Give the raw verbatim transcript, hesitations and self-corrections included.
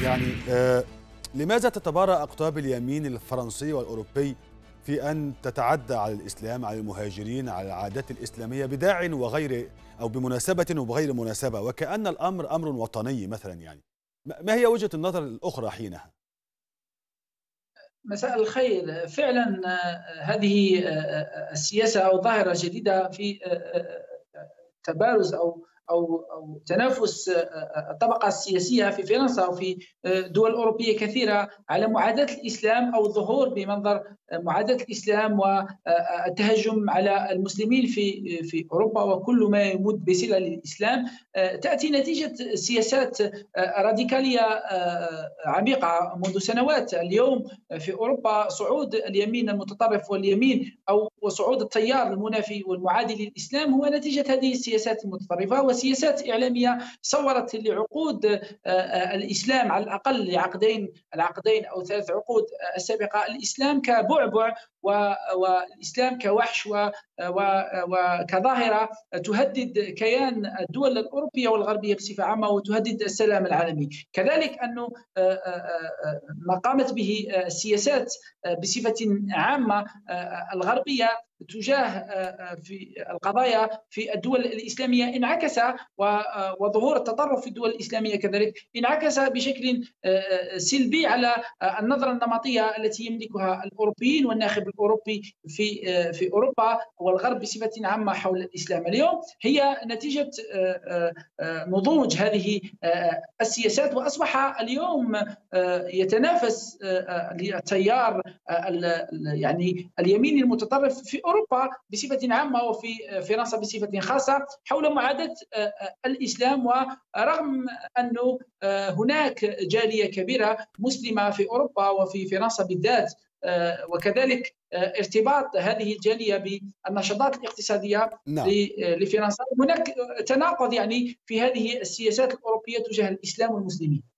يعني آه لماذا تتبارى أقطاب اليمين الفرنسي والأوروبي في أن تتعدى على الإسلام، على المهاجرين، على العادات الإسلامية بداع وغير أو بمناسبة وبغير مناسبة، وكأن الأمر أمر وطني مثلا؟ يعني ما هي وجهة النظر الأخرى حينها؟ مساء الخير. فعلا هذه السياسة أو ظاهرة جديدة في تبارز أو أو أو تنافس الطبقة السياسية في فرنسا وفي دول أوروبية كثيرة على معاداة الإسلام أو الظهور بمنظر معاداة الإسلام والتهجم على المسلمين في في أوروبا وكل ما يمد بصلة للإسلام. تأتي نتيجة سياسات راديكالية عميقة منذ سنوات. اليوم في أوروبا صعود اليمين المتطرف واليمين أو وصعود التيار المنافي والمعادي للإسلام هو نتيجة هذه السياسات المتطرفة وسياسات إعلامية صورت لعقود الإسلام، على الأقل لعقدين العقدين أو ثلاث عقود السابقة، الإسلام كبعبع والإسلام كوحش وكظاهرة تهدد كيان الدول الأوروبية والغربية بصفة عامة وتهدد السلام العالمي. كذلك أنه ما قامت به السياسات بصفة عامة الغربية تجاه في القضايا في الدول الإسلامية انعكس، وظهور التطرف في الدول الإسلامية كذلك انعكس بشكل سلبي على النظرة النمطية التي يملكها الأوروبيين والناخب الأوروبي في في أوروبا والغرب بصفة عامة حول الإسلام. اليوم هي نتيجة نضوج هذه السياسات، وأصبح اليوم يتنافس التيار يعني اليمين المتطرف في أوروبا بصفة عامة وفي فرنسا بصفة خاصة حول معاداة الإسلام. ورغم أنه هناك جالية كبيرة مسلمة في أوروبا وفي فرنسا بالذات، وكذلك ارتباط هذه الجالية بالنشاطات الاقتصادية نعم. لفرنسا، هناك تناقض يعني في هذه السياسات الأوروبية تجاه الإسلام والمسلمين.